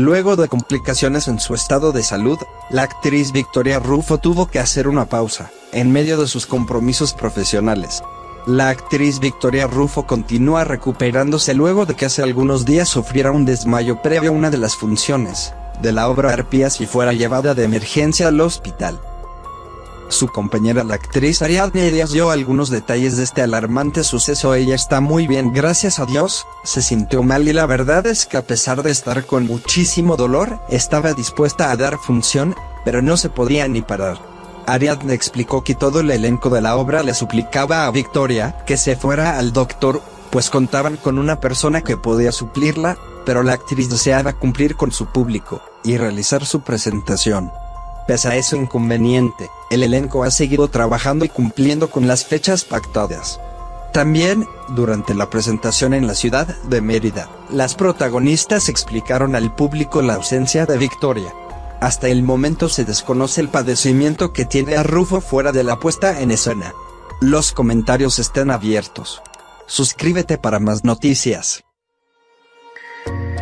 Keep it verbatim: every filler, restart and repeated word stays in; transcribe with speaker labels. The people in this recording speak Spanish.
Speaker 1: Luego de complicaciones en su estado de salud, la actriz Victoria Rufo tuvo que hacer una pausa, en medio de sus compromisos profesionales. La actriz Victoria Rufo continúa recuperándose luego de que hace algunos días sufriera un desmayo previo a una de las funciones de la obra Arpías y fuera llevada de emergencia al hospital. Su compañera, la actriz Ariadne Díaz, dio algunos detalles de este alarmante suceso. Ella está muy bien, gracias a Dios. Se sintió mal y la verdad es que a pesar de estar con muchísimo dolor, estaba dispuesta a dar función, pero no se podía ni parar. Ariadne explicó que todo el elenco de la obra le suplicaba a Victoria que se fuera al doctor, pues contaban con una persona que podía suplirla, pero la actriz deseaba cumplir con su público y realizar su presentación. Pese a ese inconveniente, el elenco ha seguido trabajando y cumpliendo con las fechas pactadas. También, durante la presentación en la ciudad de Mérida, las protagonistas explicaron al público la ausencia de Victoria. Hasta el momento se desconoce el padecimiento que tiene a Rufo fuera de la puesta en escena. Los comentarios están abiertos. Suscríbete para más noticias.